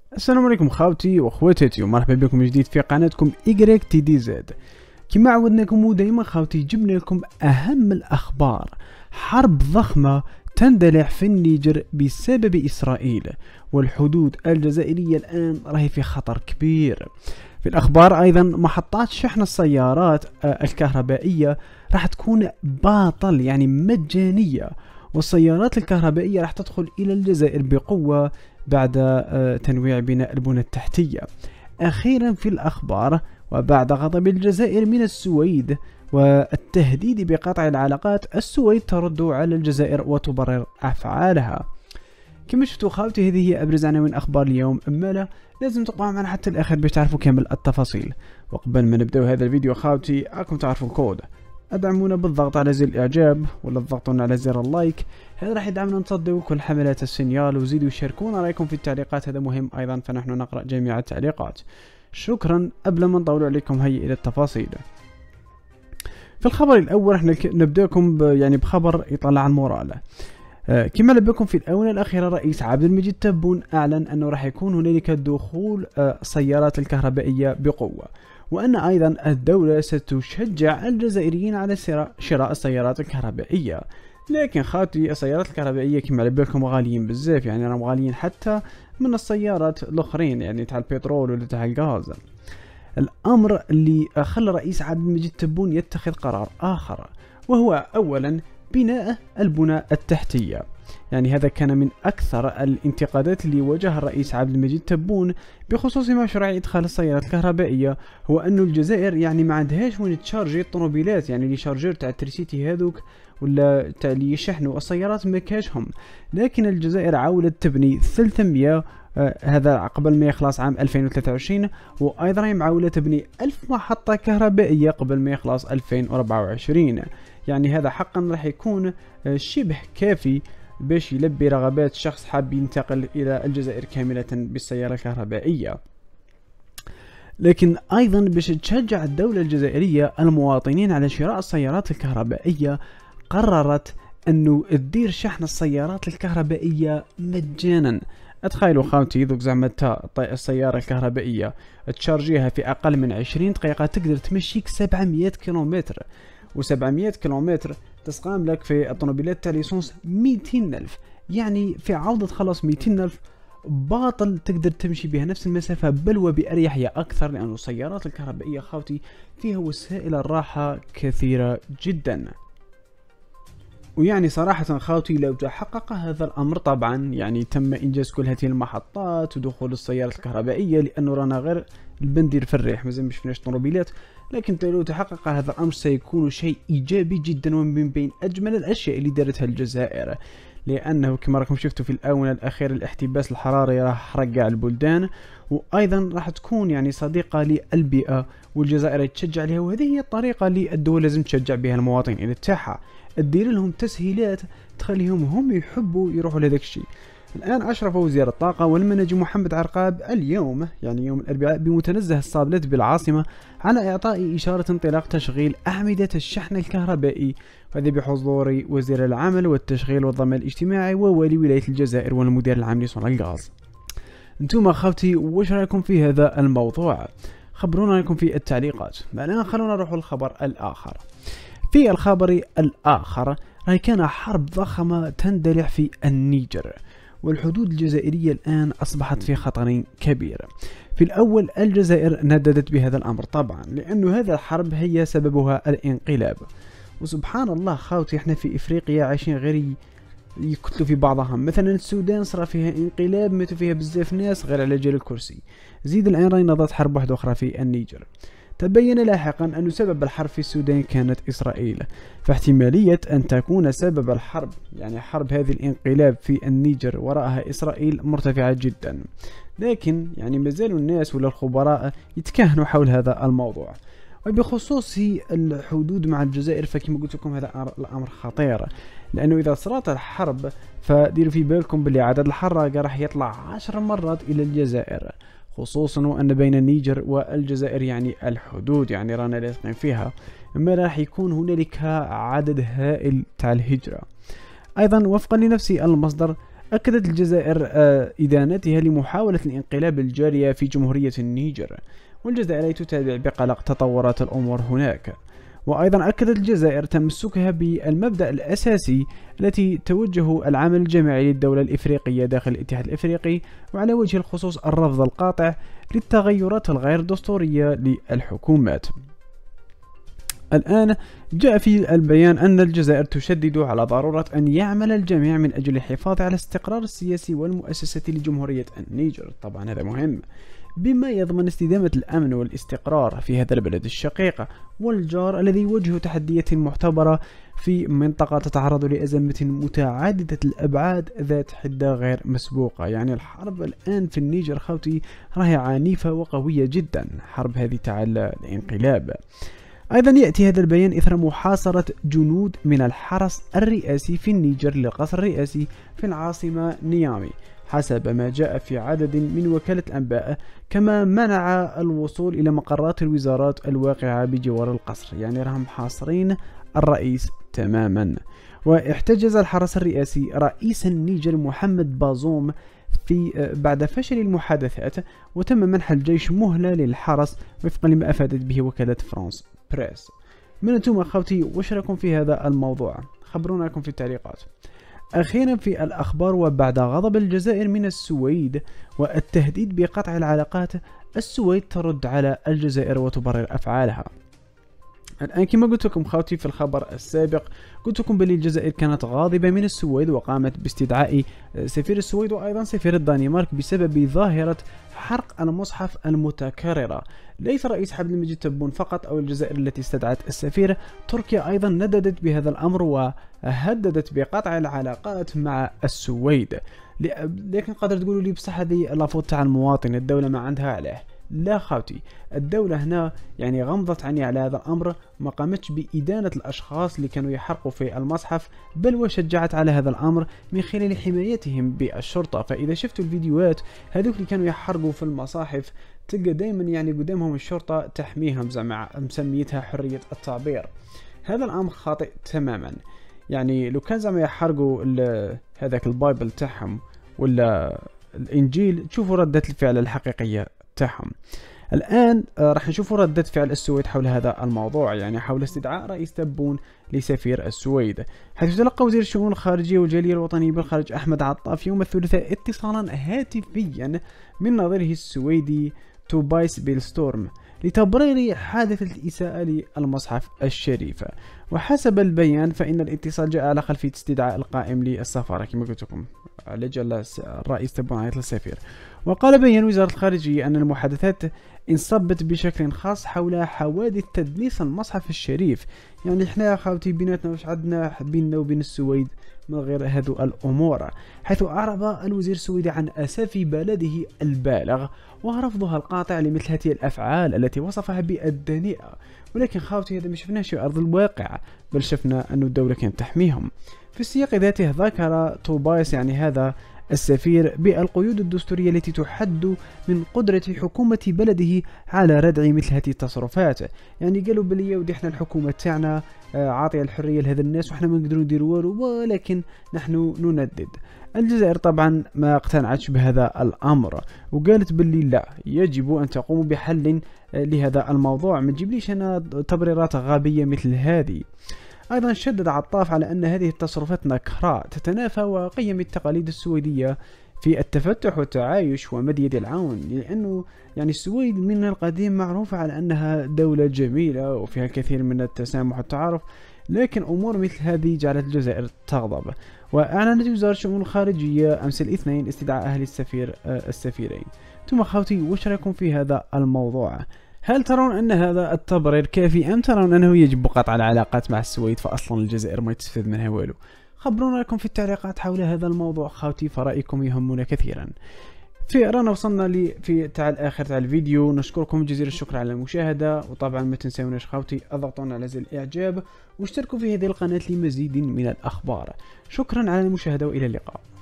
السلام عليكم خاوتي واخواتاتي، ومرحبا بكم جديد في قناتكم إيكغيك تي دي زد. كما عودناكم ودائما خاوتي جبنا لكم اهم الاخبار. حرب ضخمة تندلع في النيجر بسبب اسرائيل، والحدود الجزائرية الان راهي في خطر كبير. في الاخبار ايضا محطات شحن السيارات الكهربائية راح تكون باطل، يعني مجانية، والسيارات الكهربائية راح تدخل الى الجزائر بقوة بعد تنويع بناء البنى التحتية. أخيرا في الأخبار، وبعد غضب الجزائر من السويد والتهديد بقطع العلاقات، السويد ترد على الجزائر وتبرر أفعالها. كما شفتوا خاوتي، هذه هي أبرز عناوين أخبار اليوم، أما لا لازم تبقوا معنا حتى الآخر باش تعرفوا كامل التفاصيل. وقبل ما نبدأ هذا الفيديو خاوتي، راكم تعرفوا الكود، ادعمونا بالضغط على زر الاعجاب ولا تضغطون على زر اللايك، هذا راح يدعمنا نصدق كل حملات السينيال، وزيدوا شاركونا رايكم في التعليقات، هذا مهم ايضا فنحن نقرا جميع التعليقات. شكرا. قبل ما نطول عليكم هيا الى التفاصيل. في الخبر الاول راح نبداكم بخبر يطلع عن مورال. كما نبأكم في الآونة الأخيرة، الرئيس عبد المجيد تبون أعلن أنه راح يكون هنالك دخول السيارات الكهربائية بقوة، وأن أيضا الدولة ستشجع الجزائريين على شراء السيارات الكهربائية. لكن خاطي السيارات الكهربائية كما على بالكم غاليين بزاف، يعني راهم غاليين حتى من السيارات الأخرين، يعني تاع البترول ولا تاع الغاز. الأمر اللي خلى الرئيس عبد المجيد تبون يتخذ قرار آخر، وهو أولا بناء البنى التحتية. يعني هذا كان من أكثر الانتقادات اللي واجهها الرئيس عبد المجيد تبون بخصوص مشروع إدخال السيارات الكهربائية، هو أنه الجزائر يعني ما عندهاش وين تشارجي الطوموبيلات، يعني لي شارجور تاع التريسيتي هذوك ولا تاع اللي يشحنوا السيارات ما كاشهم. لكن الجزائر عاولت تبني 300 هذا قبل ما يخلص عام 2023، وأيضا معاولة تبني 1000 محطة كهربائية قبل ما يخلص 2024. يعني هذا حقا راح يكون شبه كافي باش يلبي رغبات شخص حاب ينتقل إلى الجزائر كاملة بالسيارة الكهربائية. لكن أيضا باش تشجع الدولة الجزائرية المواطنين على شراء السيارات الكهربائية، قررت أنه تدير شحن السيارات الكهربائية مجانا. اتخيلوا خاوتي ذوك زعما السيارة الكهربائية تشارجيها في أقل من 20 دقيقة تقدر تمشيك 700 كيلومتر، و700 كيلومتر تسقام لك في الطوموبيلات تاع ليسونس 200,000، يعني في عوضة خلاص 200,000 باطل تقدر تمشي بها نفس المسافة، بل وبأريحية أكثر، لأن السيارات الكهربائية خاوتي فيها وسائل الراحة كثيرة جدا. ويعني صراحة خاوتي لو تحقق هذا الأمر، طبعا يعني تم إنجاز كل هذه المحطات ودخول السيارات الكهربائية، لأنه رانا غير البندير في الريح مازال مش فيناش طوموبيلات، لكن لو تحقق هذا الأمر سيكون شيء إيجابي جدا، ومن بين أجمل الأشياء اللي دارتها الجزائر، لأنه كما راكم شفتوا في الآونة الأخيرة الاحتباس الحراري راح رجع البلدان، وأيضا راح تكون يعني صديقة للبيئة، والجزائر تشجع عليها، وهذه هي الطريقة اللي الدول لازم تشجع بها المواطنين تاعها، تدير لهم تسهيلات تخليهم هم يحبوا يروحوا لهذاك الشيء. الآن أشرف وزير الطاقة والمناجي محمد عرقاب اليوم يعني يوم الأربعاء بمتنزه الصابلات بالعاصمة على إعطاء إشارة انطلاق تشغيل أعمدة الشحن الكهربائي، وهذا بحضور وزير العمل والتشغيل والضمان الاجتماعي ووالي ولاية الجزائر والمدير العام لصنع الغاز. انتم خاوتي واش رايكم في هذا الموضوع؟ خبرونا رايكم في التعليقات. الآن خلونا نروح للخبر الآخر. في الخبر الآخر راهي كان حرب ضخمة تندلع في النيجر، والحدود الجزائرية الآن أصبحت في خطر كبير. في الأول الجزائر نددت بهذا الأمر طبعا، لأن هذا الحرب هي سببها الانقلاب، وسبحان الله خاوتي احنا في إفريقيا عايشين غير يقتلوا في بعضهم. مثلا السودان صار فيها انقلاب ماتوا فيها بزاف ناس غير على جال الكرسي، زيد الآن راهي نضت حرب واحدة أخرى في النيجر. تبين لاحقا أن سبب الحرب في السودان كانت إسرائيل، فاحتمالية أن تكون سبب الحرب يعني حرب هذه الانقلاب في النيجر وراءها إسرائيل مرتفعة جدا، لكن يعني مازالوا الناس ولا الخبراء يتكهنوا حول هذا الموضوع. وبخصوص الحدود مع الجزائر، فكما قلت لكم هذا الأمر خطير، لأنه إذا صارت الحرب فديروا في بالكم باللي عدد الحراقة راح يطلع 10 مرات إلى الجزائر، خصوصا وأن بين النيجر والجزائر يعني الحدود يعني رانا لاصقين فيها، اما راح يكون هنالك عدد هائل تاع الهجرة. أيضا وفقا لنفس المصدر، أكدت الجزائر إدانتها لمحاولة الانقلاب الجارية في جمهورية النيجر، والجزائر تتابع بقلق تطورات الأمور هناك. وأيضا أكدت الجزائر تمسكها بالمبدأ الأساسي التي توجه العمل الجماعي للدولة الإفريقية داخل الاتحاد الإفريقي، وعلى وجه الخصوص الرفض القاطع للتغيرات الغير دستورية للحكومات. الآن جاء في البيان أن الجزائر تشدد على ضرورة أن يعمل الجميع من أجل الحفاظ على الاستقرار السياسي والمؤسسي لجمهورية النيجر، طبعا هذا مهم، بما يضمن استدامة الأمن والاستقرار في هذا البلد الشقيق والجار الذي يواجه تحديات معتبرة في منطقة تتعرض لأزمة متعددة الأبعاد ذات حدة غير مسبوقة. يعني الحرب الآن في النيجر خوتي راهي عنيفة وقوية جدا، حرب هذه تاع الانقلاب. أيضا يأتي هذا البيان إثر محاصرة جنود من الحرس الرئاسي في النيجر للقصر الرئاسي في العاصمة نيامي حسب ما جاء في عدد من وكالة الأنباء، كما منع الوصول إلى مقرات الوزارات الواقعة بجوار القصر، يعني راهم حاصرين الرئيس تماما. واحتجز الحرس الرئاسي رئيس النيجر محمد بازوم بعد فشل المحادثات، وتم منح الجيش مهلة للحرس وفقا لما أفادت به وكالة فرانس بريس. من أنتم أخوتي وش راكم في هذا الموضوع؟ خبرونا لكم في التعليقات. أخيرا في الأخبار، وبعد غضب الجزائر من السويد والتهديد بقطع العلاقات، السويد ترد على الجزائر وتبرر أفعالها. الآن كما قلت لكم خوتي في الخبر السابق، قلت لكم بلي الجزائر كانت غاضبة من السويد وقامت باستدعاء سفير السويد وأيضا سفير الدنمارك بسبب ظاهرة حرق المصحف المتكررة. ليس رئيس حبل المجيد تبون فقط أو الجزائر التي استدعت السفير، تركيا أيضا نددت بهذا الأمر وهددت بقطع العلاقات مع السويد. لكن قادر تقولوا لي بصح هذه لافوت تاع المواطن، الدولة ما عندها عليه. لا خاوتي، الدولة هنا يعني غمضت عيني على هذا الأمر، ما قامتش بإدانة الأشخاص اللي كانوا يحرقوا في المصحف، بل وشجعت على هذا الأمر من خلال حمايتهم بالشرطة. فإذا شفتوا الفيديوهات هذوك اللي كانوا يحرقوا في المصاحف تلقى دائما يعني قدامهم الشرطة تحميهم، زعما مسميتها حرية التعبير. هذا الأمر خاطئ تماما. يعني لو كان زعما يحرقوا هذاك البايبل تاعهم ولا الإنجيل، تشوفوا ردة الفعل الحقيقية تاعهم. الآن راح نشوفوا ردة فعل السويد حول هذا الموضوع، يعني حول استدعاء رئيس تبون لسفير السويد، حيث تلقى وزير الشؤون الخارجية والجالية الوطنية بالخارج أحمد عطاف يوم الثلاثاء اتصالا هاتفيا من نظيره السويدي توبايس بيلستورم لتبرير حادثة الإساءة للمصحف الشريف. وحسب البيان فإن الاتصال جاء على خلفية استدعاء القائم للسفارة كما قلت لكم لجل الرئيس تبون عيط للسفير. وقال بيان وزارة الخارجية أن المحادثات انصبت بشكل خاص حول حوادث تدنيس المصحف الشريف. يعني احنا خاوتي بيناتنا واش عندنا بيننا وبين السويد من غير هذو الأمور، حيث أعرب الوزير السويدي عن أسف بلده البالغ ورفضها القاطع لمثل هذه الأفعال التي وصفها بالدنيئة. ولكن خاوتي هذا ما شفناش في أرض الواقع، بل شفنا أن الدولة كانت تحميهم. في السياق ذاته ذكر توبايس يعني هذا السفير بالقيود الدستورية التي تحد من قدرة حكومة بلده على ردع مثل هذه التصرفات. يعني قالوا بلي ودي احنا الحكومة تاعنا عاطية الحرية لهذا الناس وحنا ما نقدروا نديروا والو، ولكن نحن نندد. الجزائر طبعا ما اقتنعتش بهذا الأمر وقالت باللي لا، يجب أن تقوموا بحل لهذا الموضوع، ما تجيبليش أنا تبريرات غبية مثل هذه. أيضا شدد عطاف على أن هذه التصرفات نكراء تتنافى وقيم التقاليد السويدية في التفتح والتعايش ومد يد العون، لأنه يعني السويد من القديم معروفة على أنها دولة جميلة وفيها الكثير من التسامح والتعارف، لكن أمور مثل هذه جعلت الجزائر تغضب. وأعلنت وزارة الشؤون الخارجية أمس الاثنين استدعاء أهل السفيرين. ثم خوتي وش رايكم في هذا الموضوع؟ هل ترون أن هذا التبرير كافي أم ترون أنه يجب قطع العلاقات مع السويد فأصلا الجزائر ما يتستفاد منها والو؟ خبرونا لكم في التعليقات حول هذا الموضوع خوتي، فرأيكم يهمنا كثيرا. رانا وصلنا في تاع الآخر تاع الفيديو، نشكركم جزيل الشكر على المشاهدة، وطبعا ما تنسوناش خوتي اضغطوا على زر الإعجاب واشتركوا في هذه القناة لمزيد من الأخبار. شكرا على المشاهدة وإلى اللقاء.